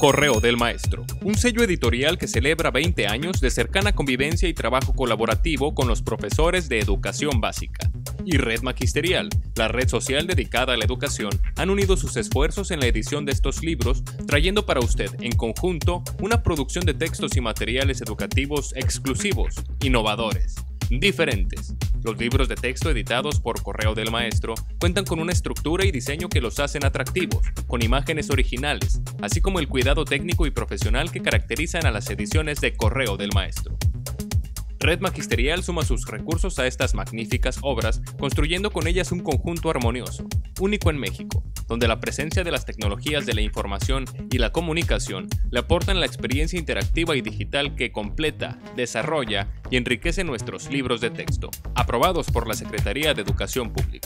Correo del Maestro, un sello editorial que celebra 20 años de cercana convivencia y trabajo colaborativo con los profesores de educación básica. Y Red Magisterial, la red social dedicada a la educación, han unido sus esfuerzos en la edición de estos libros, trayendo para usted, en conjunto, una producción de textos y materiales educativos exclusivos, innovadores, diferentes. Los libros de texto editados por Correo del Maestro cuentan con una estructura y diseño que los hacen atractivos, con imágenes originales, así como el cuidado técnico y profesional que caracterizan a las ediciones de Correo del Maestro. Red Magisterial suma sus recursos a estas magníficas obras, construyendo con ellas un conjunto armonioso, único en México, donde la presencia de las tecnologías de la información y la comunicación le aportan la experiencia interactiva y digital que completa, desarrolla y enriquece nuestros libros de texto, aprobados por la Secretaría de Educación Pública.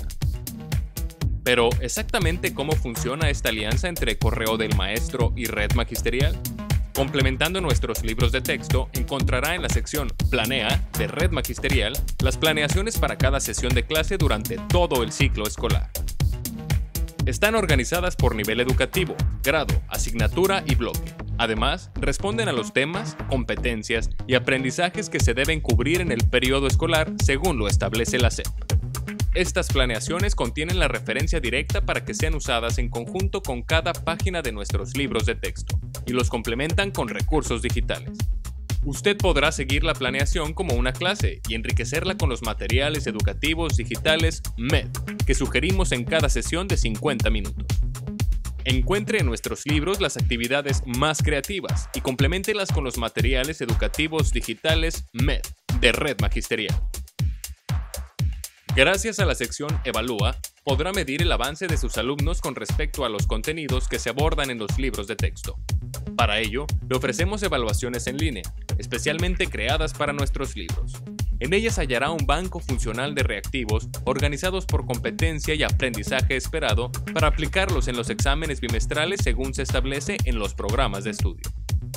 Pero, ¿exactamente cómo funciona esta alianza entre Correo del Maestro y Red Magisterial? Complementando nuestros libros de texto, encontrará en la sección Planea de Red Magisterial las planeaciones para cada sesión de clase durante todo el ciclo escolar. Están organizadas por nivel educativo, grado, asignatura y bloque. Además, responden a los temas, competencias y aprendizajes que se deben cubrir en el periodo escolar según lo establece la SEP. Estas planeaciones contienen la referencia directa para que sean usadas en conjunto con cada página de nuestros libros de texto y los complementan con recursos digitales. Usted podrá seguir la planeación como una clase y enriquecerla con los materiales educativos digitales MED que sugerimos en cada sesión de 50 minutos. Encuentre en nuestros libros las actividades más creativas y compleméntelas con los materiales educativos digitales MED de Red Magisterial. Gracias a la sección Evalúa, podrá medir el avance de sus alumnos con respecto a los contenidos que se abordan en los libros de texto. Para ello, le ofrecemos evaluaciones en línea, especialmente creadas para nuestros libros. En ellas hallará un banco funcional de reactivos organizados por competencia y aprendizaje esperado para aplicarlos en los exámenes bimestrales según se establece en los programas de estudio.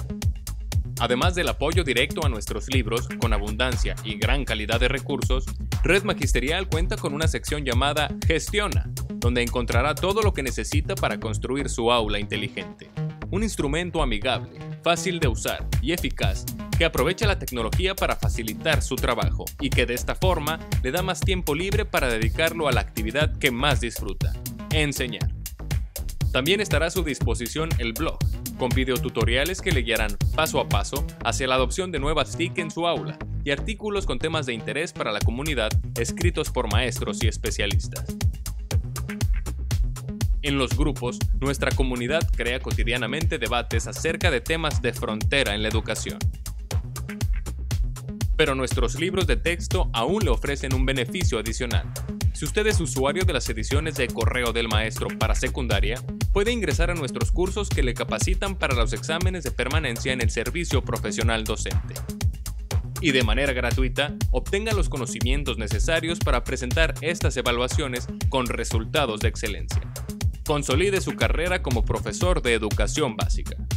Además del apoyo directo a nuestros libros, con abundancia y gran calidad de recursos, Red Magisterial cuenta con una sección llamada Gestiona, donde encontrará todo lo que necesita para construir su aula inteligente. Un instrumento amigable, fácil de usar y eficaz que aprovecha la tecnología para facilitar su trabajo y que de esta forma le da más tiempo libre para dedicarlo a la actividad que más disfruta, enseñar. También estará a su disposición el blog, con videotutoriales que le guiarán paso a paso hacia la adopción de nuevas TIC en su aula y artículos con temas de interés para la comunidad escritos por maestros y especialistas. En los grupos, nuestra comunidad crea cotidianamente debates acerca de temas de frontera en la educación. Pero nuestros libros de texto aún le ofrecen un beneficio adicional. Si usted es usuario de las ediciones de Correo del Maestro para secundaria, puede ingresar a nuestros cursos que le capacitan para los exámenes de permanencia en el servicio profesional docente. Y de manera gratuita, obtenga los conocimientos necesarios para presentar estas evaluaciones con resultados de excelencia. Consolide su carrera como profesor de educación básica.